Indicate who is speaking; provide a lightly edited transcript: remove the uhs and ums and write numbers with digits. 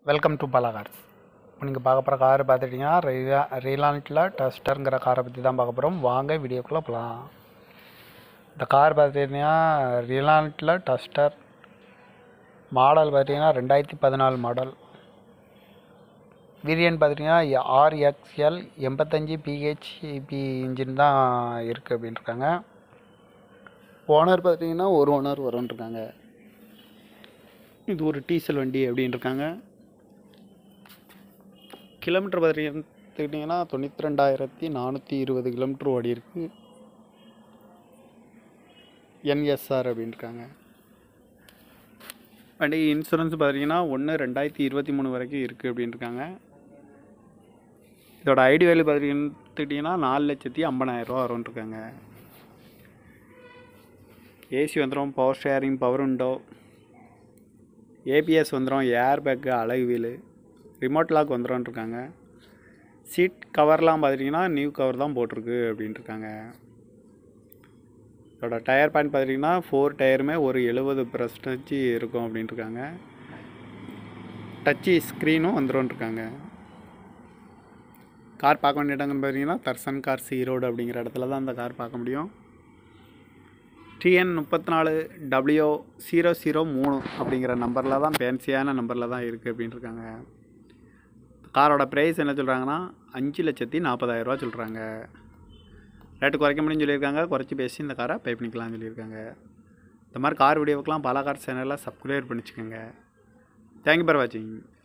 Speaker 1: Welcome to பலா cars. இப்போ நீங்கள் பார்க்க போகிற கார் பார்த்துட்டிங்கன்னா ரீலாண்டில் டஸ்டருங்கிற காரை பற்றி தான் பார்க்க போகிறோம். வாங்க வீடியோக்குள்ளே போகலாம். இந்த கார் பார்த்துட்டிங்கன்னா ரீலாண்டில் டஸ்டர் மாடல் பார்த்திங்கன்னா 2014 மாடல். வேரியன்ட் பார்த்துட்டிங்கன்னா RXL 85 PHEP இன்ஜின் தான் இருக்குது அப்படின்ட்டுருக்காங்க. ஓனர் பார்த்திங்கன்னா ஒரு ஓனர் வரும்ன்ட்ருக்காங்க. இது ஒரு டீசல் வண்டி அப்படின்னு இருக்காங்க. கிலோமீட்டர் பார்த்துக்கிட்டிங்கன்னா 92,420 கிலோமீட்டர் ஓடி இருக்குது. NSR அப்படின்ட்டுருக்காங்க. வண்டி இன்சூரன்ஸ் பார்த்திங்கன்னா 1/2023 வரைக்கும் இருக்குது அப்படின்ட்டுருக்காங்க. இதோட ஐடி வேல்யூ பார்த்துக்கிட்டிங்கன்னா 4,50,000 வரும்ன்ட்ருக்காங்க. ஏசி வந்துடும், power sharing, power window, ABS வந்துடும், ஏர் பேக்கு, அழகு வீலு, ரிமோட் லாக் வந்துடும்ன்ட்ருக்காங்க. சீட் கவர்லாம் பார்த்துட்டிங்கன்னா நியூ கவர் தான் போட்டிருக்கு அப்படின்ட்டுருக்காங்க. இதோட டயர் பாயிண்ட் பார்த்துட்டிங்கன்னா 4 டயருமே ஒரு 70% இருக்கும் அப்படின்ட்டுருக்காங்க. டச்சு ஸ்க்ரீனும் வந்துடும்ன்ட்ருக்காங்க. கார் பார்க்க வேண்டிய இடங்கன்னு பார்த்தீங்கன்னா தர்சன் கார்ஸ் ஈரோடு அப்படிங்கிற இடத்துல தான் அந்த கார் பார்க்க முடியும். TN 34W003 அப்படிங்கிற நம்பரில் தான் ஃபேன்சியான நம்பரில் தான் இருக்குது அப்படின்ட்டுருக்காங்க. காரோட ப்ரைஸ் என்ன சொல்கிறாங்கன்னா 5,40,000 சொல்கிறாங்க. ரேட்டு குறைக்க முடியும்னு சொல்லியிருக்காங்க. குறைச்சி பேசி இந்த காரை பே பண்ணிக்கலாம்னு சொல்லியிருக்காங்க. இந்த மாதிரி கார் வீடியோவுக்கெலாம் பல கார் சேனலில் சப்ஸ்கிரைப் பண்ணிச்சுக்கோங்க. தேங்க்யூ ஃபார் வாட்சிங்.